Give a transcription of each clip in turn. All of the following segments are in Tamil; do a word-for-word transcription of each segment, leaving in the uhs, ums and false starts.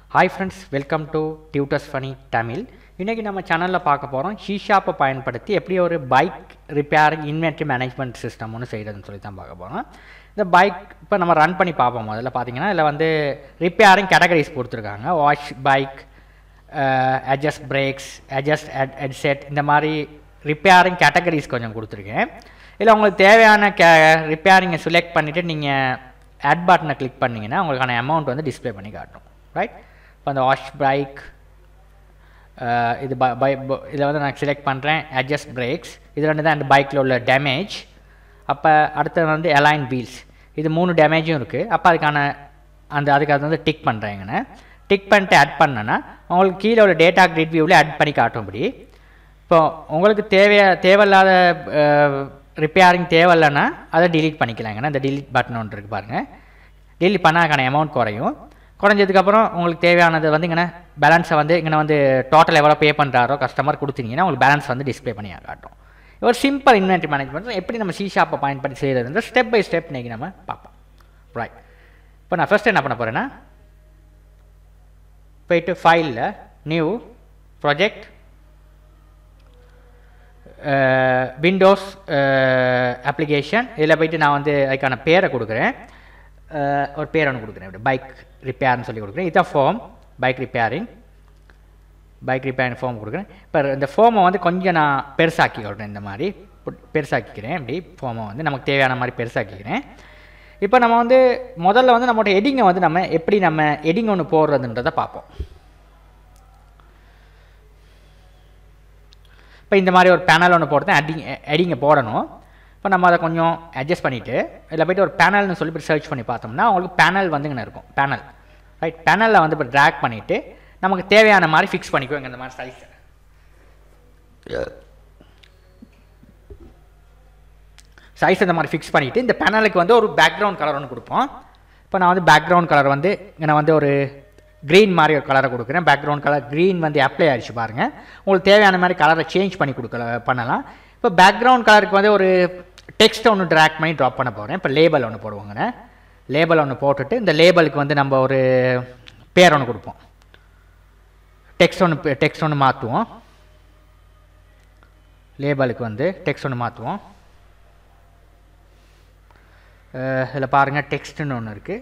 Hi friends, welcome to Tutors Funny Tamil. இன்னைக்கு நம்ம சேனல்ல பார்க்க போறோம் C# பயன்படுத்தி எப்படி ஒரு bike repairing inventory management system ஒன்னு செய்யறதுன்னு சொல்லி தான் பார்க்க போறோம். இந்த பைக் இப்போ நம்ம ரன் பண்ணி பார்ப்போம். முதல்ல பாத்தீங்கன்னா இதுல வந்து ரிப்பேரிங் கேட்டகரிஸ் கொடுத்திருக்காங்க. Wash bike, adjust brakes, adjust headset இந்த மாதிரி ரிப்பேரிங் கேட்டகரிஸ் கொஞ்சம் கொடுத்திருக்கேன். இல்ல உங்களுக்கு தேவையான ரிப்பேரிங்கை செலக்ட் பண்ணிட்டு நீங்க add பட்டனை கிளிக் பண்ணீங்கன்னா உங்களுக்கான அமௌண்ட் வந்து டிஸ்ப்ளே பண்ணி காட்டும். ரைட்? இப்போ அந்த வாஷ் பைக் இது பை இதில் வந்து நான் செலக்ட் பண்ணுறேன் அட்ஜஸ்ட் பிரேக்ஸ். இது ரெண்டு தான் அந்த பைக்கில் உள்ள டேமேஜ். அப்போ அடுத்தது வந்து அலைன் வீல்ஸ், இது மூணு டேமேஜும் இருக்குது. அப்போ அதுக்கான அந்த அதுக்கு அது வந்து டிக் பண்ணுறேங்கண்ணே. டிக் பண்ணிட்டு ஆட் பண்ணேன்னா உங்களுக்கு கீழே உள்ள டேட்டா கிரிட் வியூவில் ஆட் பண்ணி காட்டும்படி. இப்போ உங்களுக்கு தேவையா தேவையில்லாத ரிப்பேரிங் தேவையில்லைன்னா அதை டிலீட் பண்ணிக்கலாங்கண்ணா. இந்த டிலீட் பட்டன் ஒன்று இருக்குது பாருங்கள். டிலீட் பண்ணால் அதுக்கான அமௌண்ட் குறையும். குறைஞ்சதுக்கப்புறம் உங்களுக்கு தேவையானது வந்து இங்கே பேலன்ஸை வந்து இங்கே வந்து டோட்டல் எவ்வளோ பே பண்ணுறாரோ கஸ்டமர் கொடுத்தீங்கன்னா உங்களுக்கு பேலன்ஸ் வந்து டிஸ்பிளே பண்ணி காட்டும். ஒரு சிம்பிள் இன்வென்டரி மேனேஜ்மெண்ட் எப்படி நம்ம C# பயன்படுத்தி செய்கிறதுன்ற ஸ்டெப் பை ஸ்டெப் இன்றைக்கி நம்ம பார்ப்போம். ரைட்? இப்போ நான் ஃபஸ்ட்டு என்ன பண்ண போகிறேன்னா போயிட்டு ஃபைலில் நியூ ப்ராஜெக்ட் விண்டோஸ் அப்ளிகேஷன் இதில் போயிட்டு நான் வந்து அதுக்கான பேரை கொடுக்குறேன். ஒரு பேர் ஒன்று கொடுக்குறேன், இப்படி பைக் ரிப்பேர்னு சொல்லி கொடுக்குறேன். இதுதான் form, bike repairing bike repairing form கொடுக்குறேன். இப்போ இந்த ஃபார்மை வந்து கொஞ்சம் நான் பெருசாக்கி கொடுக்குறேன். இந்த மாதிரி பெருசாக்கிக்கிறேன். இப்படி ஃபார்மை வந்து நமக்கு தேவையான மாதிரி பெருசாக்கிக்கிறேன். இப்போ நம்ம வந்து முதல்ல வந்து நம்மளோட எடிங்கை வந்து நம்ம எப்படி நம்ம எடிங் ஒன்று போடுறதுன்றதை பார்ப்போம். இப்போ இந்த மாதிரி ஒரு பேனல் ஒன்று போட்டு தான் எடிங் எடிங்கை போடணும். இப்போ நம்ம அதை கொஞ்சம் அட்ஜஸ்ட் பண்ணிவிட்டு இதில் போய்ட்டு ஒரு பேனல்னு சொல்லி போய் சர்ச் பண்ணி பார்த்தோம்னா உங்களுக்கு பேனல் வந்து இங்கே இருக்கும். Panel right? பேனலில் வந்து இப்போ ட்ராக் பண்ணிவிட்டு நமக்கு தேவையான மாதிரி ஃபிக்ஸ் பண்ணிக்குவோங்க. இந்த மாதிரி சைஸ் சைஸ் இந்த மாதிரி ஃபிக்ஸ் பண்ணிவிட்டு இந்த பேனலுக்கு வந்து ஒரு பேக்ரவுண்ட் கலர் ஒன்று கொடுப்போம். இப்போ நான் வந்து பேக்ரவுண்ட் கலர் வந்து இங்கே நான் வந்து ஒரு க்ரீன் மாதிரி ஒரு கலரை கொடுக்குறேன். பேக்ரவுண்ட் கலர் க்ரீன் வந்து அப்ளை ஆகிடுச்சு பாருங்கள். உங்களுக்கு தேவையான மாதிரி கலரை சேஞ்ச் பண்ணி கொடுக்கல பண்ணலாம். இப்போ பேக்ரவுண்ட் கலருக்கு வந்து ஒரு டெக்ஸ்ட் ஒன்று ட்ராக் பண்ணி ட்ராப் பண்ண போகிறேன். இப்போ லேபல் ஒன்று போடுவோங்கண்ணே. லேபல் ஒன்று போட்டுட்டு இந்த லேபலுக்கு வந்து நம்ம ஒரு பேர் ஒன்று கொடுப்போம். டெக்ஸ்ட் ஒன்று டெக்ஸ்ட் ஒன்று மாற்றுவோம். லேபலுக்கு வந்து டெக்ஸ்ட் ஒன்று மாற்றுவோம். இதில் பாருங்கள் டெக்ஸ்ட்டுன்னு ஒன்று இருக்குது.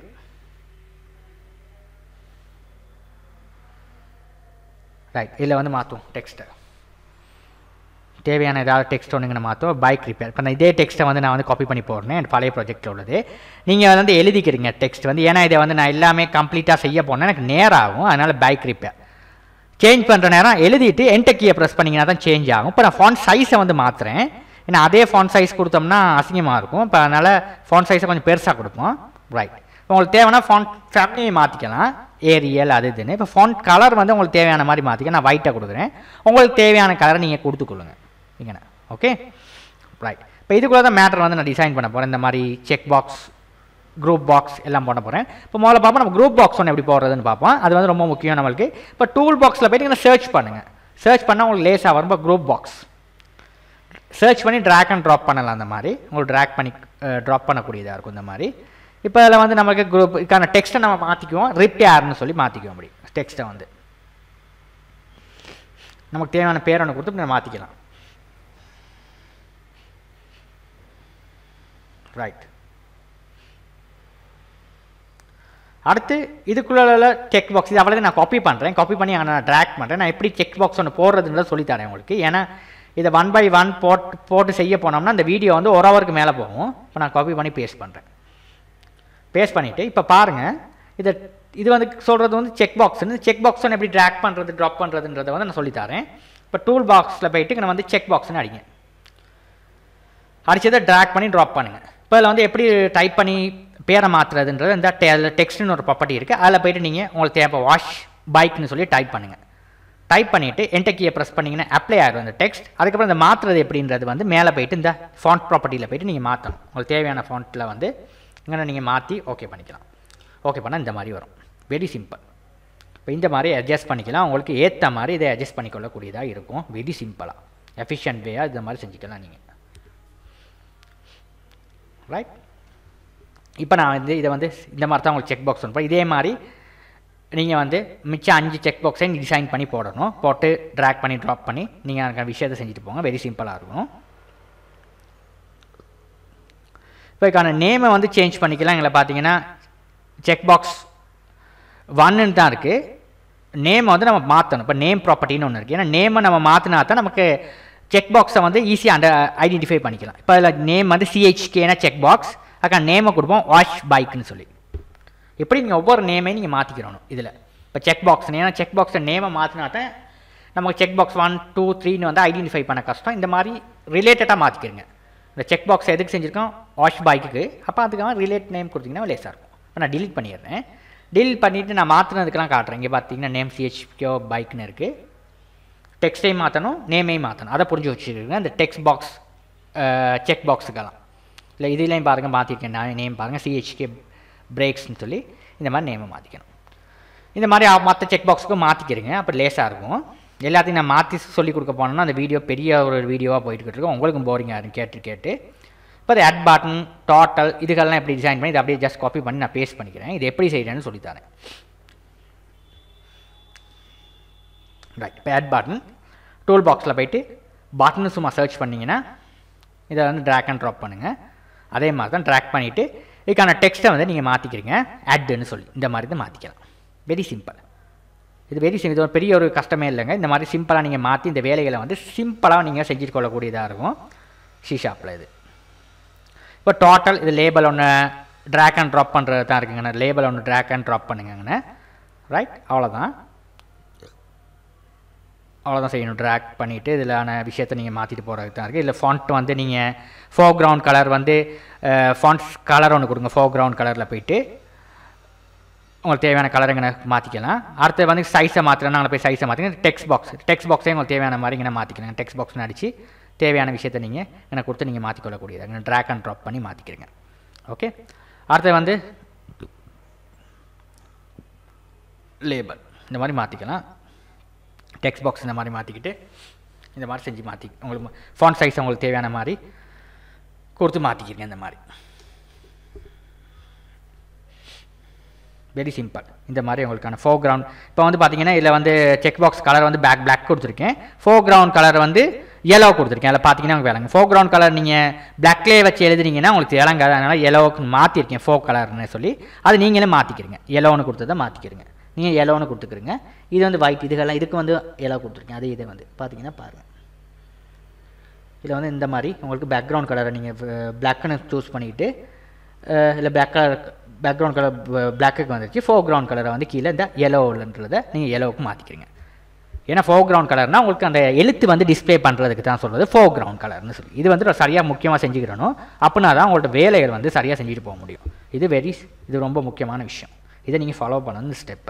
ரைட்? இதில் வந்து மாற்றுவோம் டெக்ஸ்ட்டை. தேவையான ஏதாவது டெக்ஸ்ட் ஒன்றுங்க மாற்றோம். Bike repair. இப்போ நான் இதே டெக்ஸ்ட்டை வந்து நான் வந்து காப்பி பண்ணி போடுறேன். என் பழைய ப்ராஜெக்டில் உள்ளது. நீங்கள் வந்து எழுதிக்கிறீங்க டெக்ஸ்ட் வந்து. ஏன்னா இதை வந்து நான் எல்லாமே கம்ப்ளீட்டாக செய்ய போனேன், எனக்கு நேரம் ஆகும். அதனால் பைக் ரிப்பேர் சேஞ்ச் பண்ணுற நேரம் எழுதிட்டு என்டர் கீயை ப்ரெஸ் பண்ணிங்கன்னா தான் சேஞ்ச் ஆகும். இப்போ நான் ஃபாண்ட் சைஸை வந்து மாற்றுறேன். ஏன்னா அதே ஃபாண்ட் சைஸ் கொடுத்தோம்னா அசிங்கமாக இருக்கும். இப்போ அதனால் ஃபாண்ட் சைஸை கொஞ்சம் பெருசாக கொடுப்போம். ரைட்? உங்களுக்கு தேவைன்னா ஃபாண்ட் ஃபேமிலியை மாற்றிக்கலாம், ஏரியல் அது இதுன்னு. இப்போ ஃபாண்ட் கலர் வந்து உங்களுக்கு தேவையான மாதிரி மாற்றிக்க. நான் ஒயிட்டாக கொடுக்குறேன். உங்களுக்கு தேவையான கலரை நீங்கள் கொடுத்துக்கொள்ளுங்க. இங்கே ஓகே? ரைட்? இப்போ இதுக்குள்ளே தான் மேட்டர் வந்து நான் டிசைன் பண்ண போகிறேன். இந்த மாதிரி செக் பாக்ஸ், குரூப் பாக்ஸ் எல்லாம் பண்ண போகிறேன். இப்போ முதல்ல பார்ப்போம் நம்ம குரூப் பாக்ஸ் ஒன்று எப்படி போடுறதுன்னு பார்ப்போம். அது வந்து ரொம்ப முக்கியம் நம்மளுக்கு. இப்போ டூல் பாக்ஸில் போய்ட்டு நீங்கள் சர்ச் பண்ணுங்கள். சர்ச் பண்ணால் உங்களுக்கு லேஸாக வரும். இப்போ குரூப் பாக்ஸ் சர்ச் பண்ணி ட்ராக் அண்ட் ட்ராப் பண்ணலாம். அந்த மாதிரி உங்களுக்கு ட்ராக் பண்ணி ட்ராப் பண்ணக்கூடியதாக இருக்கும். இந்த மாதிரி இப்போ அதில் வந்து நமக்கு குரூப் இதுக்கான டெக்ஸ்ட்டை நம்ம மாற்றிக்குவோம். ரிப்பேர்னு சொல்லி மாற்றிக்குவோம். அப்படி டெக்ஸ்ட்டை வந்து நமக்கு தேவையான பேர் ஒன்று கொடுத்து நம்ம மாற்றிக்கலாம். ரைட்? அடுத்து இதுக்குள்ள செக் பாக்ஸ் இது அவ்வளோ நான் காப்பி பண்ணுறேன். காப்பி பண்ணி நான் ட்ராக் பண்ணுறேன். நான் எப்படி செக் பாக்ஸ் ஒன்று போடுறதுன்றதை சொல்லித்தரேன் உங்களுக்கு. ஏன்னா இதை ஒன் பை ஒன் போட்டு போட்டு செய்ய போனோம்னா இந்த வீடியோ வந்து ஒரு ஹவருக்கு மேலே போகும். இப்போ நான் காப்பி பண்ணி பேஸ்ட் பண்ணுறேன். பேஸ்ட் பண்ணிவிட்டு இப்போ பாருங்கள், இதை இது வந்து சொல்கிறது வந்து செக் பாக்ஸ்ன்னு. செக் பாக்ஸ் ஒன்று எப்படி ட்ராக் பண்ணுறது ட்ராப் பண்ணுறதுன்றதை வந்து நான் சொல்லித்தரேன். இப்போ டூல் பாக்ஸில் போயிட்டு நான் வந்து செக் பாக்ஸ்ன்னு அடிங்க. அடிச்சதை ட்ராக் பண்ணி ட்ராப் பண்ணுங்கள். இப்போ அதில் வந்து எப்படி டைப் பண்ணி பேரை மாற்றுறதுன்றது இந்த டெக்ஸ்ட்னு ஒரு ப்ராப்பர்ட்டி இருக்குது. அதில் போய்ட்டு நீங்கள் உங்களுக்கு தேவை வாஷ் பைக்னு சொல்லி டைப் பண்ணுங்கள். டைப் பண்ணிவிட்டு என்டர் கீயை ப்ரெஸ் பண்ணிங்கன்னா அப்ளை ஆகிடும் அந்த டெக்ஸ்ட். அதுக்கப்புறம் இந்த மாற்றுறது எப்படின்றது வந்து மேலே போய்ட்டு இந்த ஃபாண்ட் ப்ராப்பர்ட்டியில் போய்ட்டு நீங்கள் மாற்றணும். உங்களுக்கு தேவையான ஃபாண்ட்டில் வந்து இங்கே நீங்கள் மாற்றி ஓகே பண்ணிக்கலாம். ஓகே பண்ணால் இந்த மாதிரி வரும். Very simple. இப்போ இந்த மாதிரி அட்ஜஸ்ட் பண்ணிக்கலாம். உங்களுக்கு ஏற்ற மாதிரி இதை அட்ஜஸ்ட் பண்ணிக்கொள்ளக்கூடியதாக இருக்கும். வெரி சிம்பிளாக எஃபிஷியன்ட் வேயாக இந்த மாதிரி செஞ்சுக்கலாம் நீங்கள். ரைட்? இப்போ நான் வந்து இதை வந்து இந்த மாதிரி தான் உங்களுக்கு செக் பாக்ஸ் பண்ணுறேன். இதே மாதிரி நீங்கள் வந்து மிச்சம் அஞ்சு செக் பாக்ஸை டிசைன் பண்ணி போடணும். போட்டு ட்ராக் பண்ணி ட்ராப் பண்ணி நீங்கள் அந்த விஷயத்தை செஞ்சுட்டு போங்க. வெரி சிம்பிளாக இருக்கும். இப்போ இதுக்கான நேமை வந்து சேஞ்ச் பண்ணிக்கலாம். எங்களை பார்த்தீங்கன்னா செக் பாக்ஸ் ஒன்னு தான் இருக்குது. நேமை வந்து நம்ம மாற்றணும். இப்போ நேம் ப்ராப்பர்ட்டின்னு ஒன்று இருக்குது. ஏன்னா நேமை நம்ம மாற்றினா தான் நமக்கு செக் பாக்ஸை வந்து ஈஸியாக அண்டர் ஐடென்டிஃபை பண்ணிக்கலாம். இப்போ அதில் நேம் வந்து சிஹெச்கேனா செக் பாக்ஸ், அதுக்கான நேமை கொடுப்போம் வாஷ் பைக்குன்னு சொல்லி. எப்படி நீங்கள் ஒவ்வொரு நேமையும் நீங்கள் மாற்றிக்கிறணும் இதில். இப்போ செக் பாக்ஸ் ஏன்னா செக் பாக்ஸை நேமை மாற்றினா தான் நமக்கு செக் பாக்ஸ் ஒன் டூ த்ரீன்னு வந்து ஐடென்டிஃபை பண்ண கஷ்டம். இந்த மாதிரி ரிலேட்டடாக மாற்றிக்கிறங்க. இந்த செக் பாக்ஸ் எதுக்கு செஞ்சுருக்கோம்? வாஷ் பைக்குக்கு. அப்போ அதுக்காக ரிலேட் நேம் கொடுத்தீங்கன்னா லேஸாக இருக்கும். இப்போ நான் டிலீட் பண்ணிடுறேன். டிலீட் பண்ணிவிட்டு நான் மாற்றினதுக்கெல்லாம் காட்டுறேன். இங்கே பார்த்தீங்கன்னா நேம் சிஹெச்கே பைக்குன்னு இருக்குது. டெக்ஸ்டையும் மாற்றணும், நேமையும் மாற்றணும். அதை புரிஞ்சு வச்சுருக்கேன். இந்த டெக்ஸ்ட் பாக்ஸ் செக் பாக்ஸுக்கெல்லாம் இல்லை இதுலேயும் பாருங்கள் மாற்றிருக்கேன். நான் நேம் பாருங்கள் சிஹெச்கே பிரேக்ஸ்ன்னு சொல்லி இந்த மாதிரி நேமை மாற்றிக்கணும். இந்த மாதிரி மற்ற செக் பாக்ஸுக்கும் மாற்றிக்கிறீங்க. அப்போ லேஸாக இருக்கும். எல்லாத்தையும் நான் மாற்றி சொல்லிக் கொடுக்க போனோம்னா அந்த வீடியோ பெரிய ஒரு வீடியோவாக போயிட்டு இருக்கோம். உங்களுக்கும் போரிங்காக இருக்கும் கேட்டு கேட்டு. இப்போ அது ஆட் பட்டன் டோட்டல் இதுக்கெல்லாம் எப்படி டிசைன் பண்ணி இதை அப்படியே ஜஸ்ட் காப்பி பண்ணி நான் பேஸ்ட் பண்ணிக்கிறேன். இது எப்படி செய்கிறேன்னு சொல்லித்தரேன். ரைட். இப்போ ஆட் பட்டன் டூல் பாக்ஸில் போய்ட்டு பட்டன்னு சும்மா சர்ச் பண்ணிங்கன்னா இதை வந்து ட்ராக் அண்ட் ட்ராப் பண்ணுங்கள். அதே மாதிரி தான் ட்ராக் பண்ணிவிட்டு இதுக்கான டெக்ஸ்ட்டை வந்து நீங்கள் மாற்றிக்கிறீங்க. ஆட்னு சொல்லி இந்த மாதிரி தான் மாற்றிக்கலாம். Very simple. இது வெரி சிம்பிள். இது ஒரு பெரிய ஒரு கஷ்டமே இல்லைங்க. இந்த மாதிரி சிம்பிளாக நீங்கள் மாற்றி இந்த வேலைகளை வந்து சிம்பிளாக நீங்கள் செஞ்சுட்டு கொள்ளக்கூடியதாக இருக்கும் சி ஷாப்பில். இது இப்போ டோட்டல் இது லேபிள் ஒன்று ட்ராக் அண்ட் ட்ராப் பண்ணுறது தான் இருக்குங்கண்ணா. லேபிள் ஒன்று ட்ராக் அண்ட் ட்ராப் பண்ணுங்கண்ணே. ரைட். அவ்வளோதான் அவ்வளோதான் செய்யணும். ட்ராக் பண்ணிவிட்டு இதிலான விஷயத்தை நீங்கள் மாற்றிட்டு போகிறதுக்கு தான் இருக்குது. இதில் ஃபாண்ட் வந்து நீங்கள் ஃபோர் கிரவுண்ட் கலர் வந்து ஃபாண்ட்ஸ் கலர் ஒன்று கொடுங்க. ஃபோர் கிரவுண்ட் கலரில் போய்ட்டு உங்களுக்கு தேவையான கலர் இங்கே மாற்றிக்கலாம். அடுத்து வந்து சைஸை மாற்றலாம். நாங்கள் போய் சைஸை மாற்றிக்கலாம். டெக்ஸ்ட் பாக்ஸ் டெக்ஸ்ட் பாக்ஸே உங்களுக்கு தேவையான மாதிரி இங்கே மாற்றிக்கலாம். டெக்ஸ்ட் பாக்ஸ்னு அடித்து தேவையான விஷயத்தை நீங்கள் எனக்கு கொடுத்து நீங்கள் மாற்றிக்கொள்ளக்கூடியது. இங்கே ட்ராக் அண்ட் ட்ராப் பண்ணி மாற்றிக்கிறீங்க. ஓகே. அடுத்து வந்து லேபிள் இந்த மாதிரி மாற்றிக்கலாம். டெக்ஸ்ட் பாக்ஸ் இந்த மாதிரி மாற்றிக்கிட்டு இந்த மாதிரி செஞ்சு மாற்றி உங்களுக்கு ஃபாண்ட் சைஸ் உங்களுக்கு தேவையான மாதிரி கொடுத்து மாற்றிக்கிறீங்க. இந்த மாதிரி வெரி சிம்பிள். இந்த மாதிரி உங்களுக்கான ஃபோர் கிரவுண்ட் இப்போ வந்து பார்த்தீங்கன்னா இதில் வந்து செக் பாக்ஸ் கலர் வந்து பேக் பிளாக் கொடுத்துருக்கேன். ஃபோர் கிரவுண்ட் கலர் வந்து எல்லோ கொடுத்துருக்கேன். அதில் பார்த்தீங்கன்னா உங்களுக்கு வேலைங்க ஃபோர் கிரவுண்ட் கலர் நீங்கள் பிளாக்லேயே வச்சு எழுதுனீங்கன்னா உங்களுக்கு வேலைங்க. அதனால் எல்லோவுக்கு மாற்றிருக்கேன் ஃபோர் கலர்னு சொல்லி. அது நீங்களே மாற்றிக்கிறீங்க. எல்லோன்னு கொடுத்ததை மாற்றிக்கிறீங்க. நீங்கள் எல்லோன்னு கொடுத்துக்கிறீங்க. இது வந்து ஒயிட் இதுக்கெல்லாம் இதுக்கு வந்து எல்லோ கொடுத்துருக்கேன். அதே இதை வந்து பார்த்தீங்கன்னா பாருங்கள். இதில் வந்து இந்த மாதிரி உங்களுக்கு பேக்ரவுண்ட் கலரை நீங்கள் பிளாக்குன்னு சூஸ் பண்ணிக்கிட்டு இல்லை பிளாக் கலர் பேக்ரவுண்ட் கலர் பிளாக்குக்கு வந்துருச்சு. ஃபோர் கிரவுண்ட் கலரை வந்து கீழே இந்த எல்லோன்றதை நீங்கள் எல்லோவுக்கு மாற்றிக்கிறீங்க. ஏன்னா ஃபோர் கிரவுண்ட் கலர்னால் உங்களுக்கு அந்த எழுத்து வந்து டிஸ்பிளே பண்ணுறதுக்கு தான் சொல்கிறது ஃபோர் கிரவுண்ட் கலர்னு சொல்லி. இது வந்து சரியாக முக்கியமாக செஞ்சுக்கிறணும். அப்படின்னா தான் உங்கள்ட்ட வேலைகள் வந்து சரியாக செஞ்சுட்டு போக முடியும். இது வெரி இது ரொம்ப முக்கியமான விஷயம். இதை நீங்கள் ஃபாலோ பண்ணணும் ஸ்டெப்பு.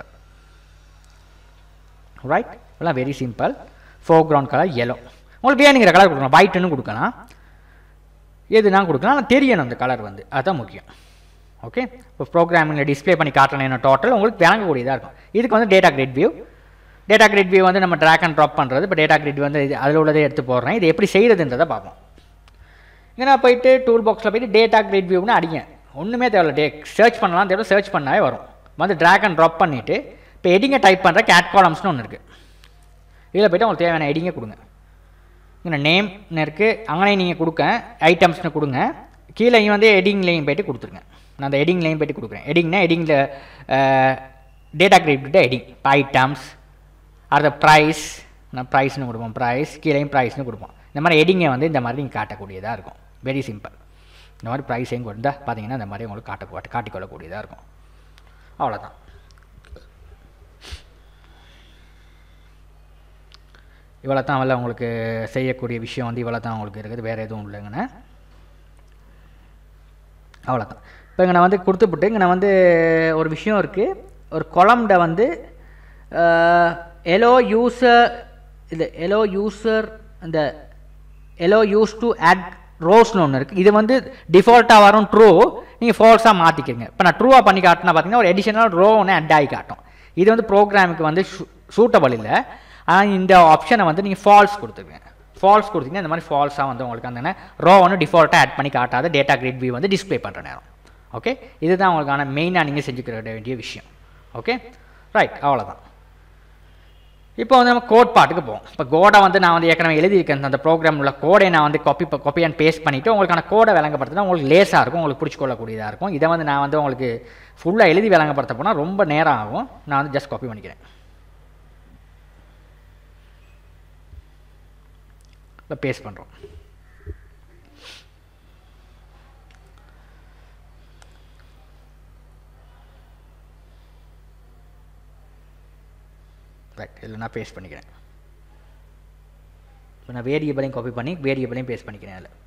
ரைட். இதெல்லாம் very simple. Foreground colour yellow. உங்களுக்கு வேணுங்கிற கலர் கொடுக்கலாம். ஒயிட்டுன்னு கொடுக்கலாம். எதுனா கொடுக்கலாம். ஆனால் தெரியணும் அந்த கலர் வந்து. அதுதான் முக்கியம். ஓகே. இப்போ ப்ரோக்ராமிங்கில் டிஸ்பிளே பண்ணி காட்டணும் டோட்டல் உங்களுக்கு விளங்கக்கூடியதாக இருக்கும். இதுக்கு வந்து data grid view data grid view வந்து நம்ம ட்ராக் அண்ட் ட்ராப் பண்ணுறது. இப்போ டேட்டா கிரிட் வந்து இது அதில் உள்ளதே எடுத்து போடுறேன். இது எப்படி செய்கிறதுன்றதை பார்ப்போம். இங்கே நான் போயிட்டு டூல் பாக்ஸில் போய்ட்டு டேட்டா கிரிட் வியூன்னு அடிங்க. ஒன்றுமே தேவையில்ல. டே சர்ச் பண்ணலாம் தேவை சர்ச் பண்ணாவே வரும். வந்து ட்ராக் அண்ட் ட்ராப் பண்ணிவிட்டு இப்போ எடிங்கை டைப் பண்ணுற கேட் காலம்ஸ்னு ஒன்று இருக்குது. இதில் போய்ட்டு உங்களுக்கு தேவையான எடிங்கை கொடுங்க. இங்கே நேம்னு இருக்குது. அங்கே நீங்கள் கொடுக்க ஐட்டம்ஸ்னு கொடுங்க. கீழே வந்து எடிங்லேயும் போய்ட்டு கொடுத்துருங்க. நான் அந்த எடிங்லேயும் போய்ட்டு கொடுக்குறேன். எடிங்னா எடிங்கில் டேட்டா கிரிட் எடிங் இப்போ ஐட்டம்ஸ் அடுத்த ப்ரைஸ் நான் ப்ரைஸ்னு கொடுப்போம். ப்ரைஸ் கீழேயும் ப்ரைஸ்னு கொடுப்போம். இந்த மாதிரி எடிங்கை வந்து இந்த மாதிரி நீங்கள் காட்டக்கூடியதாக இருக்கும். Very simple. இந்த மாதிரி ப்ரைஸையும் கொடுத்தா பார்த்தீங்கன்னா இந்த மாதிரி உங்களுக்கு காட்ட காட்டிக்கொள்ளக்கூடியதாக இருக்கும். அவ்வளோதான். இவ்வளோ தான் அவளை உங்களுக்கு செய்யக்கூடிய விஷயம் வந்து இவ்வளோ தான் உங்களுக்கு இருக்குது. வேறு எதுவும் இல்லைங்கண்ணே. அவ்வளோதான். இப்போ இங்கே நான் வந்து கொடுத்துப்புட்டு இங்கே நான் வந்து ஒரு விஷயம் இருக்குது. ஒரு கொலம்ட வந்து எலோ யூசர் இது எலோ யூசர் இந்த எலோ யூஸ் டு ஆட் ரோஸ்னு ஒன்று இருக்குது. இது வந்து டிஃபால்ட்டாக வரும் ட்ரூ. நீங்கள் ஃபால்ஸாக மாற்றிக்கிறீங்க. இப்போ நான் ட்ரூவாக பண்ணி காட்டினா பார்த்தீங்கன்னா ஒரு அடிஷனல் ரோ ஒன்று ஆட் ஆகி காட்டும். இது வந்து ப்ரோக்ராமுக்கு வந்து சூட்டபிள் இல்லை. ஆனால் இந்த ஆப்ஷனை வந்து நீங்கள் ஃபால்ஸ் கொடுத்துருங்க. ஃபால்ஸ் கொடுத்தீங்கன்னா இந்த மாதிரி ஃபால்ஸாக வந்து உங்களுக்கு அந்த ரோ ஒன்று டிஃபால்ட்டாக ஆட் பண்ணி காட்டாத டேட்டா கிரிட் வியூ வந்து டிஸ்பிளே பண்ணுற நேரம். ஓகே. இதுதான் உங்களுக்கான மெயினாக நீங்கள் செஞ்சுக்கிற வேண்டிய விஷயம். ஓகே. ரைட், அவ்வளோதான். இப்போ வந்து நம்ம கோட் பாட்டுக்கு போவோம். இப்போ கோடை வந்து நான் வந்து ஏற்கனவே எழுதியிருக்கேன், அந்த ப்ரோக்ராம் உள்ள கோடை நான் வந்து காப்பி காப்பி அண்ட் பேஸ்ட் பண்ணிவிட்டு உங்களுக்கான கோடை விளங்கப்படுத்தினா உங்களுக்கு லேஸாக இருக்கும், உங்களுக்கு பிடிச்சிக்கொள்ளக்கூடியதாக இருக்கும். இதை வந்து நான் வந்து உங்களுக்கு ஃபுல்லாக எழுதி விளங்கப்படுத்த போனால் ரொம்ப நேரம் ஆகும். நான் வந்து ஜஸ்ட் காப்பி பண்ணிக்கிறேன். இப்போ பேஸ்ட் பண்ணுறோம். ரைட், இதில் நான் பேஸ்ட் பண்ணிக்கிறேன். இப்போ நான் வேரியபிளையும் காப்பி பண்ணி வேரியபிளையும் பேஸ்ட் பண்ணிக்கிறேன் அதில்.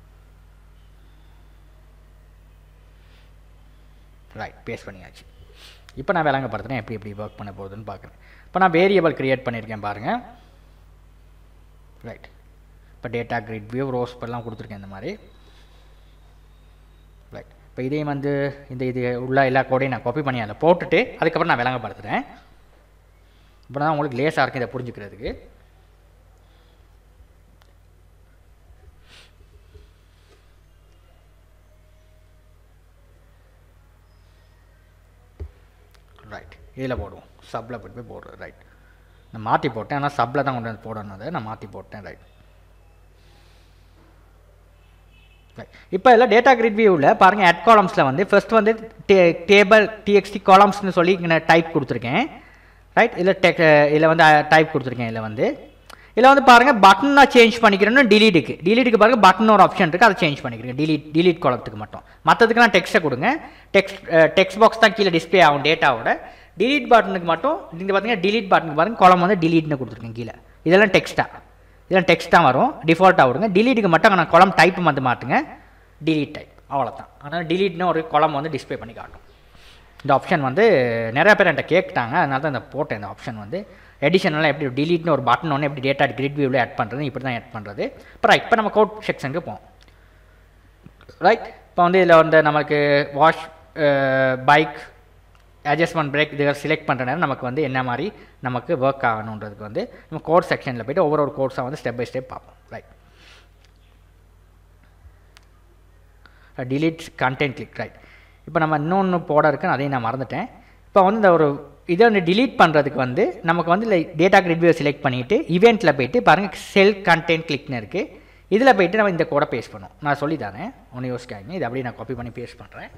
ரைட், பேஸ்ட் பண்ணியாச்சு. இப்போ நான் விளங்கப்படுத்துகிறேன் எப்படி எப்படி ஒர்க் பண்ண போகுதுன்னு பார்க்குறேன். இப்போ நான் வேரியபிள் க்ரியேட் பண்ணியிருக்கேன் பாருங்கள். ரைட், இப்போ டேட்டா கிரிட் வியூ ரோஸ் எல்லாம் கொடுத்துருக்கேன் இந்த மாதிரி. ரைட், இப்போ இதையும் வந்து இந்த இது உள்ள எல்லா கோடையும் நான் காப்பி பண்ணி அதில் போட்டுட்டு அதுக்கப்புறம் நான் விளங்கப்படுத்துகிறேன். இப்போ தான் உங்களுக்கு லேஸாக இருக்கும் இதை புரிஞ்சுக்கிறதுக்கு. ரைட், இதில் போடுவோம், சப்பில் போட்டு போய் போடுறது. ரைட், நான் மாற்றி போட்டேன், ஆனால் சப்பில் தான் கொண்டு வந்து போடணும், அதை நான் மாற்றி போட்டேன். ரைட் ரைட் இப்போ இதில் டேட்டா கிரிட் வியூவில் பாருங்கள், அட் காலம்ஸில் வந்து ஃபர்ஸ்ட் வந்து டே டேபிள் டிஎக்ஸ்டி காலம்ஸ்னு சொல்லி இங்கே டைப் கொடுத்துருக்கேன். ரைட், இதில் டெக் இதில் வந்து டைப் கொடுத்துருக்கேன். இதில் வந்து இதில் வந்து பாருங்கள் பட்டனாக சேஞ்ச் பண்ணிக்கிறேன்னு டிலீட்டுக்கு டிலீட்டுக்கு பாருங்கள் பட்டன் ஒரு ஆப்ஷன் இருக்குது, அதை சேஞ்ச் பண்ணிக்கிறேன். டிலீட் டிலீட் காலத்துக்கு மட்டும். மற்றதுக்கு நான் டெக்ஸ்ட்டை கொடுங்க, டெக்ஸ்ட் டெக்ஸ்ட் பாக்ஸ் தான் கீழே டிஸ்பிளே ஆகும் டேட்டாவோட. டிலீட் பட்டனுக்கு மட்டும் நீங்கள் பார்த்தீங்கன்னா டிலீட் பட்டனுக்கு பாருங்கள் காலம் வந்து டிலீட்னு கொடுத்துருக்கேன் கீழே. இதெல்லாம் டெக்ஸ்ட்டாக இதெல்லாம் டெக்ஸ்ட்டாக வரும், டிஃபால்ட்டாக விடுங்க. டிலீட்டுக்கு மட்டும் நான் காலம் டைப் வந்து மாற்றுங்க, டிலீட் டைப், அவ்வளோதான். ஆனால் டிலீட்னு ஒரு காலம் வந்து டிஸ்பிளே பண்ணி காட்டும். இந்த ஆப்ஷன் வந்து நிறைய பேர் என்கிட்ட கேட்டாங்க, அதனால தான் இந்த போட்டேன். இந்த ஆப்ஷன் வந்து எடிஷனலாக எப்படி டிலீட்னு ஒரு பட்டன் ஒன்று எப்படி டேட்டா கிரிட் வியூவில் ஆட் பண்ணுறது, இப்படி தான் ஆட் பண்ணுறது. இப்போ ரைட், இப்போ நம்ம கோட் செக்ஷனுக்கு போவோம். ரைட், இப்போ வந்து இதில் வந்து நமக்கு வாஷ் பைக் அட்ஜஸ்ட்மெண்ட் பிரேக் இதை செலக்ட் பண்ணுற நேரம் நமக்கு வந்து என்ன மாதிரி நமக்கு ஒர்க் ஆகணுன்றதுக்கு வந்து நம்ம கோட் செக்ஷனில் போய்ட்டு ஒவ்வொரு ஒரு கோட்ஸாக வந்து ஸ்டெப் பை ஸ்டெப் பார்ப்போம். Right, delete content click. Right, இப்போ நம்ம இன்னொன்று போட இருக்குன்னு அதையும் நான் மறந்துட்டேன். இப்போ வந்து இந்த ஒரு இதை வந்து டிலீட் பண்ணுறதுக்கு வந்து நமக்கு வந்து இல்லை டேட்டா கிரிட் வியூ செலக்ட் பண்ணிவிட்டு இவெண்ட்டில் போய்ட்டு பாருங்கள் செல் கண்டென்ட் கிளிக்னு இருக்குது. இதில் போய்ட்டு நம்ம இந்த கோடை பேஸ்ட் பண்ணுவோம். நான் சொல்லி தானே ஒன்று யோசிக்காங்க, இதை அப்படியே நான் காப்பி பண்ணி பேஸ்ட் பண்ணுறேன்.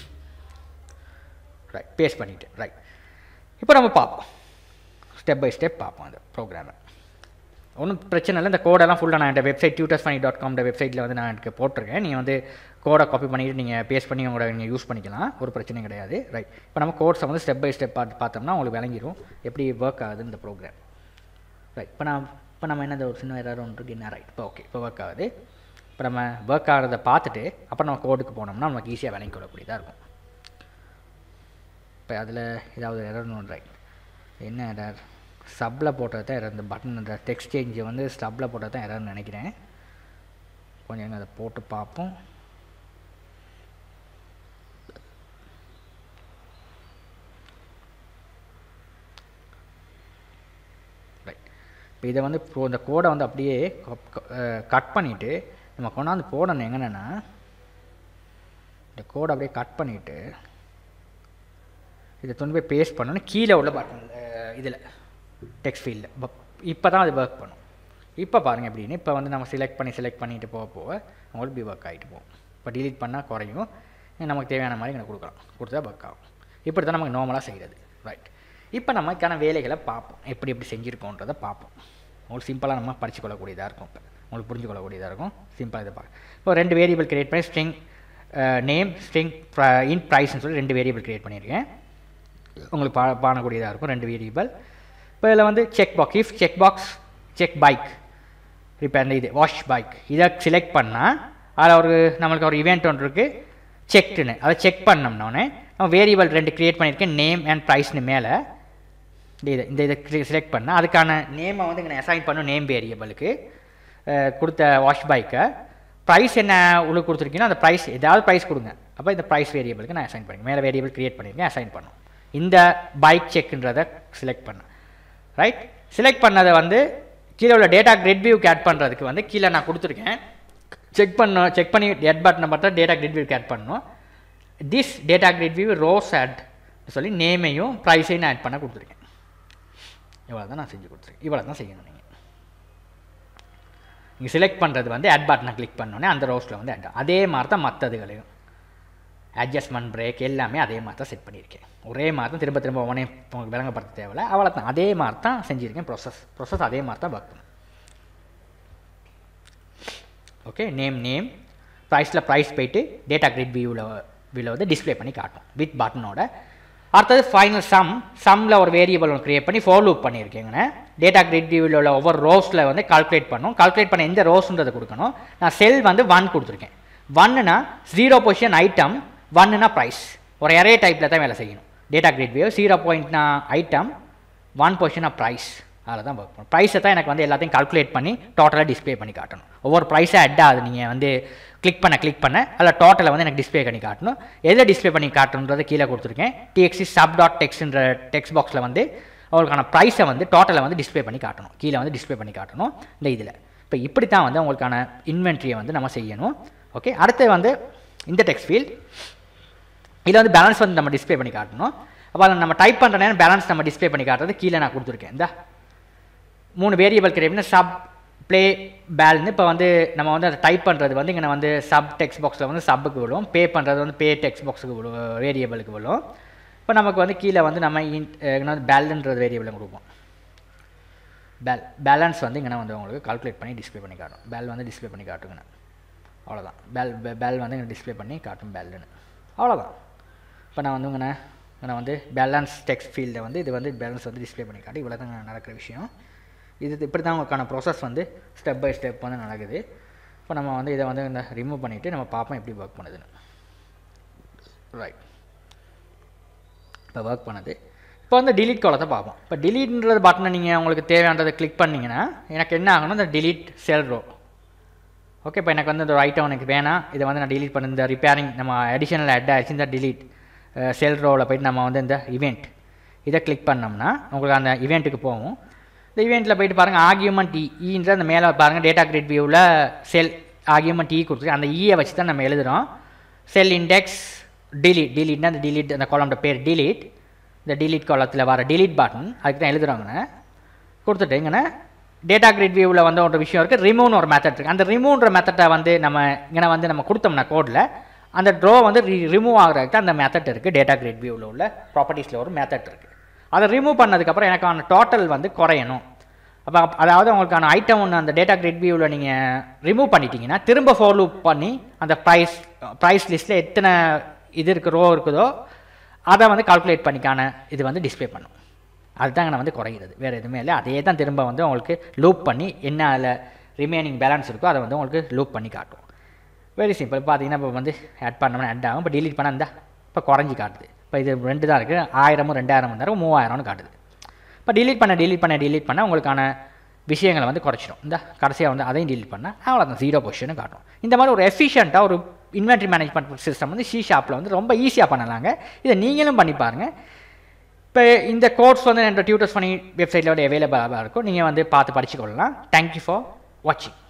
ரைட், பேஸ்ட் பண்ணிவிட்டு. ரைட், இப்போ நம்ம பார்ப்போம், ஸ்டெப் பை ஸ்டெப் பார்ப்போம் அந்த ப்ரோக்ராமை. ஒன்றும் பிரச்சனை இல்லை. இந்த கோடெல்லாம் ஃபுல்லாக நான் இந்த website tutors funny dot com வெப்சைட்டில் வந்து நான் எனக்கு போட்டிருக்கேன். நீங்கள் வந்து கோடை காப்பி பண்ணிவிட்டு நீங்கள் பேஸ்ட் பண்ணி உங்களோட நீங்கள் யூஸ் பண்ணிக்கலாம், ஒரு பிரச்சனையும் கிடையாது. ரைட், இப்போ நம்ம கோட்ஸை வந்து ஸ்டெப் பை ஸ்டெப் பார்த்து பார்த்தோம்னா உங்களுக்கு விளங்கிடும் எப்படி ஒர்க் ஆகுது இந்த ப்ரோக்ராம். ரைட், இப்போ நான் இப்போ நம்ம என்ன ஒரு சின்ன ஏதாவது ஒன்று இருக்குது என்ன. ரைட், இப்போ ஓகே, இப்போ ஒர்க் ஆகுது. இப்போ நம்ம ஒர்க் ஆகிறத பார்த்துட்டு அப்புறம் நம்ம கோடுக்கு போனோம்னா நமக்கு ஈஸியாக விளங்கி கொள்ளக்கூடியதாக இருக்கும். இப்போ அதில் ஏதாவது எரர் ஒன்று. ரைட், என்ன எரர், சப்பில் போட்டது தான் எரர். இந்த பட்டன் இந்த டெக்ஸ்ட் சேஞ்சை வந்து சப்பில் போட்டது தான் எரர்னு நினைக்கிறேன். கொஞ்சம் அதை போட்டு பார்ப்போம். ரைட், இப்போ இதை வந்து இந்த கோடை வந்து அப்படியே கட் பண்ணிவிட்டு நம்ம கொண்டாந்து போடணும். எங்கன்னா இந்த கோடை அப்படியே கட் பண்ணிவிட்டு இதை கொண்டு போய் பேஸ்ட் பண்ணணும் கீழே உள்ள பட்டன் இதில் டெக்ஸ்ட் ஃபீல்டில். இப்போ தான் அது ஒர்க் பண்ணும். இப்போ பாருங்கள் எப்படின்னு. இப்போ வந்து நம்ம செலக்ட் பண்ணி செலக்ட் பண்ணிட்டு போக போக உங்களுக்கு இப்படி ஒர்க் ஆகிட்டு போகும். இப்போ டிலீட் பண்ணால் குறையும், நமக்கு தேவையான மாதிரி எனக்கு கொடுக்கலாம், கொடுத்தா ஒர்க் ஆகும். இப்படி தான் நமக்கு நார்மலாக செய்கிறது. ரைட், இப்போ நமக்கான வேலைகளை பார்ப்போம், எப்படி எப்படி செஞ்சுருக்கோன்றதை பார்ப்போம். உங்களுக்கு சிம்பிளாக நம்ம படித்து கொள்ளக்கூடியதாக இருக்கும். இப்போ உங்களுக்கு புரிஞ்சு கொள்ளக்கூடியதாக இருக்கும். சிம்பிளாக இதை பார்க்க இப்போ ரெண்டு வேரியபிள் கிரியேட் பண்ணி ஸ்ட்ரிங் நேம் ஸ்ட்ரிங் இன் ப்ரைஸ்ன்னு சொல்லி ரெண்டு வேரியபிள் கிரியேட் பண்ணியிருக்கேன். உங்களுக்கு பா பாடக்கூடியதாக இருக்கும் ரெண்டு வேரியபிள். இப்போ இதில் வந்து check box if check box check bike, இப்போ அந்த இது வாஷ் பைக் இதை செலக்ட் பண்ணால் அதில் ஒரு நம்மளுக்கு ஒரு இவெண்ட் ஒன்று இருக்குது செக்டுன்னு, அதை செக் பண்ணோம்னோடனே நம்ம வேரியபிள் ரெண்டு க்ரியேட் பண்ணியிருக்கேன் நேம் அண்ட் ப்ரைஸ்னு மேலே. இந்த இந்த இதை செலக்ட் பண்ணால் அதுக்கான நேமை வந்து இங்கே அசைன் பண்ணும் நேம் வேரியபிளுக்கு கொடுத்த வாஷ் பைக்கை. ப்ரைஸ் என்ன உங்களுக்கு கொடுத்துருக்கீங்கன்னா அந்த ப்ரைஸ் ஏதாவது ப்ரைஸ் கொடுங்க. அப்போ இந்த ப்ரைஸ் வேரியபிளுக்கு நான் அசைன் பண்ணிக்கிறேன். மேலே வேரியபிள் க்ரியேட் பண்ணியிருக்கேன், அசைன் பண்ணும். இந்த பைக் செக்குன்றதை செலக்ட் பண்ணேன். ரைட், செலக்ட் பண்ணதை வந்து கீழே உள்ள டேட்டா கிரிட் வியூக்கு ஆட் பண்ணுறதுக்கு வந்து கீழே நான் கொடுத்துருக்கேன். செக் பண்ண செக் பண்ணி எட் பட்டனை பார்த்தா டேட்டா கிரிட் வியூக்கு ஆட் பண்ணணும். This data grid view rows add சொல்லி நேமையும் ப்ரைஸையும் ஆட் பண்ண கொடுத்துருக்கேன். இவ்வளோ தான் நான் செஞ்சு கொடுத்துருக்கேன். இவ்வளோ தான் செய்யணும். நீங்கள் நீங்கள் செலக்ட் பண்ணுறது வந்து ஆட் பட்டனை கிளிக் பண்ணோன்னே அந்த ரோஸ்ட்டில் வந்து ஆட். அதே மாதிரி தான் மற்றதுகளையும் அட்ஜஸ்ட்மெண்ட் பிரேக் எல்லாமே அதே மாதிரி தான் செட் பண்ணியிருக்கேன். ஒரே மாதிரி தான் திரும்ப திரும்ப ஒவ்வொன்றே உங்களுக்கு விளங்கப்படுத்த தேவையில்லை. அவ்வளோ தான் அதே மாதிரி தான் செஞ்சுருக்கேன். ப்ரொசஸ் ப்ரொசஸ் அதே மாதிரி தான் ஒர்க் பண்ணும். ஓகே, நேம் நேம் ப்ரைஸில் ப்ரைஸ் போய்ட்டு டேட்டா கிரிட் வியூவில் வியூவில் வந்து டிஸ்பிளே பண்ணி காட்டும் வித் பட்டனோட. அடுத்தது ஃபைனல் சம் சம்மில் ஒரு வேரியபிள் ஒன்று க்ரியேட் பண்ணி ஃபார் லூப் பண்ணியிருக்கேங்க. டேட்டா கிரிட் வியூவில் உள்ள ஒவ்வொரு ரோஸில் வந்து கால்குலேட் பண்ணணும். கால்குலேட் பண்ண எந்த ரோஸ்ன்றதை கொடுக்கணும். நான் செல் வந்து ஒன் கொடுத்துருக்கேன். ஒன்னுனா ஜீரோ பொசிஷன் ஐட்டம், ஒன்னுனா ப்ரைஸ். ஒரு அரே டைப்பில் தான் வேலை செய்யணும். டேட்டா கிரிட் வியூ ஜீரோ பாயிண்ட்னா ஐட்டம், ஒன் பொசிஷனா ப்ரைஸ். அதில் தான் ஒர்க் பண்ணணும். ப்ரைஸை தான் எனக்கு வந்து எல்லாத்தையும் கால்குலேட் பண்ணி டோட்டலாக டிஸ்பிளே பண்ணி காட்டணும். ஒவ்வொரு ப்ரைஸாக அட் ஆகுது. நீங்கள் வந்து கிளிக் பண்ண கிளிக் பண்ண அதில் டோட்டலை வந்து எனக்கு டிஸ்பிளே பண்ணி காட்டணும். எதை டிஸ்பிளே பண்ணி காட்டணுன்றதை கீழே கொடுத்துருக்கேன். டிஎக்ஸி சப் டாட் டெக்ஸ்ட்ன்ற டெக்ஸ்ட் பாக்ஸில் வந்து அவங்களுக்கான ப்ரைஸை வந்து டோட்டலை வந்து டிஸ்பிளே பண்ணி காட்டணும். கீழே வந்து டிஸ்பிளே பண்ணி காட்டணும் இந்த இதில். இப்போ இப்படி தான் வந்து அவங்களுக்கான இன்வென்ட்ரியை வந்து நம்ம செய்யணும். ஓகே, அடுத்து வந்து இந்த டெக்ஸ்ட் ஃபீல்ட் இதில் வந்து பேலன்ஸ் வந்து நம்ம டிஸ்பிளே பண்ணி காட்டணும். அப்போ அதில் நம்ம டைப் பண்ணுற நேரம் பேலன்ஸ் நம்ம டிஸ்பிளே பண்ணி காட்டுறது கீழே நான் கொடுத்துருக்கேன். இந்த மூணு வேரியபிள் கிரியேட் சப் ப்ளே பேல்னு. இப்போ வந்து நம்ம வந்து அதை டைப் பண்ணுறது வந்து இங்கே வந்து சப் டெக்ஸ்ட் பாக்ஸில் வந்து சப்புக்கு விழும். பே பண்ணுறது வந்து பே டெக்ஸ்ட் பாக்ஸுக்கு விழும், வேரியபிளுக்கு விழும். இப்போ நமக்கு வந்து கீழே வந்து நம்ம இன் பேலன்றது வேரியபிளை கொடுப்போம். பேல் பேலன்ஸ் வந்து இங்கே வந்து உங்களுக்கு கால்குலேட் பண்ணி டிஸ்பிளே பண்ணி காட்டும். பேல் வந்து டிஸ்பிளே பண்ணி காட்டுங்கண்ணா. அவ்வளோதான். பேல் பேல் வந்து இங்கே டிஸ்பிளே பண்ணி காட்டும் பேல்னு. அவ்வளோதான். இப்போ நான் வந்து இங்கே நான் வந்து பேலன்ஸ் டெக்ஸ்ட் ஃபீல்டை வந்து இது வந்து பேலன்ஸ் வந்து டிஸ்பிளே பண்ணி காட்டும். இவ்வளோ தான் நடக்கிற விஷயம். இது இப்படி தான் உங்களுக்கான ப்ராசஸ் வந்து ஸ்டெப் பை ஸ்டெப் வந்து நடக்குது. இப்போ நம்ம வந்து இதை வந்து இந்த ரிமூவ் பண்ணிவிட்டு நம்ம பார்ப்போம் எப்படி ஒர்க் பண்ணுதுன்னு. ரைட், இப்போ ஒர்க் பண்ணுது. இப்போ வந்து டிலீட் காலத்தை பார்ப்போம். இப்போ டிலீட்ன்றது பட்டனை நீங்கள் உங்களுக்கு தேவையானதை கிளிக் பண்ணிங்கன்னா எனக்கு என்ன ஆகணும், இந்த டிலீட் செல் ரோ. ஓகே, இப்போ எனக்கு வந்து இந்த ஐட்டம் எனக்கு வேணாம், இதை வந்து நான் டிலீட் பண்ணி இந்த ரிப்பேரிங் நம்ம அடிஷனல் ஆட் ஆகிடுச்சு. இந்த டிலீட் செல் ரோவில் போய்ட்டு நம்ம வந்து இந்த இவெண்ட் இதை கிளிக் பண்ணோம்னா உங்களுக்கு அந்த இவெண்ட்டுக்கு போகும். இந்த இவெண்ட்டில் போய்ட்டு பாருங்கள் ஆர்கியூமெண்ட் இ ஈன்ற அந்த மேலே பாருங்கள் டேட்டா கிரிட் வியூவில் செல் ஆர்கியூமெண்ட் இ கொடுத்துருக்கு. அந்த ஈயை வச்சு தான் நம்ம எழுதுகிறோம். செல் இண்டெக்ஸ் டிலீட் டிலீட்னா அந்த டிலீட் அந்த காலம்ட பேர் டிலீட். இந்த டிலீட் காலத்தில் வர டிலீட் பட்டன் அதுக்கு தான் எழுதுகிறாங்கண்ணே. கொடுத்துட்டு இங்கே டேட்டா கிரிட் வியூவில் வந்து ஒரு விஷயம் இருக்குது, ரிமூவ்னு ஒரு மெத்தட் இருக்குது. அந்த ரிமூவ்ன்ற மெத்தட்டை வந்து நம்ம இங்கே வந்து நம்ம கொடுத்தோம்னா கோடில் அந்த ட்ரோ வந்து ரி ரிமூவ் ஆகிறதுக்கு அந்த மெத்தட் இருக்குது. டேட்டா கிரிட் வியூவில் உள்ள ப்ராப்பர்ட்டிஸில் ஒரு மெத்தட் இருக்குது. அதை ரிமூவ் பண்ணதுக்கப்புறம் எனக்கான டோட்டல் வந்து குறையணும். அப்போ அதாவது உங்களுக்கான ஐட்டம் ஒன்று அந்த டேட்டா கிரிட் வியூவில் நீங்கள் ரிமூவ் பண்ணிட்டீங்கன்னா திரும்ப ஃபார் லூப் பண்ணி அந்த ப்ரைஸ் ப்ரைஸ் லிஸ்ட்டில் எத்தனை இது இருக்குது ரோ இருக்குதோ அதை வந்து கால்குலேட் பண்ணிக்கான இது வந்து டிஸ்பிளே பண்ணும். அதுதாங்க நான் வந்து குறைகிறது, வேறு எதுவுமே இல்லை. அதே தான் திரும்ப வந்து உங்களுக்கு லூப் பண்ணி என்ன அதில் ரிமைனிங் பேலன்ஸ் இருக்கோ அதை வந்து உங்களுக்கு லூப் பண்ணி காட்டும். Very simple. பார்த்தீங்கன்னா இப்போ வந்து ஆட் பண்ணோம்னா ஆட் ஆகும். இப்போ டிலீட் பண்ணால் இருந்தால் இப்போ குறைஞ்சி காட்டுது. இப்போ இது ரெண்டு தான் இருக்குது, ஆயிரமும் ரெண்டாயிரம் இருந்தாலும் மூவாயிரம்னு காட்டுது. இப்போ டிலீட் பண்ண டிலீட் பண்ண டிலீட் பண்ண உங்களுக்கான விஷயங்களை வந்து குறைச்சிடும். இந்த கடைசியாக வந்து அதையும் டிலீட் பண்ணால் அவ்வளோதான் ஜீரோ பொசிஷனு காட்டும். இந்த மாதிரி ஒரு எஃபிஷியண்ட்டாக ஒரு இன்வென்ட்ரி மேனேஜ்மெண்ட் சிஸ்டம் வந்து சி ஷாப்பில் வந்து ரொம்ப ஈஸியாக பண்ணலாங்க. இதை நீங்களும் பண்ணி பாருங்கள். இப்போ இந்த கோர்ஸ் வந்து என்னோட டியூட்டர்ஸ் பண்ணி வெப்சைட்டில் வந்து அவைலபிளாக இருக்கும். நீங்கள் வந்து பார்த்து படிச்சுக்கொள்ளலாம். தேங்க்யூ ஃபார் வாட்சிங்.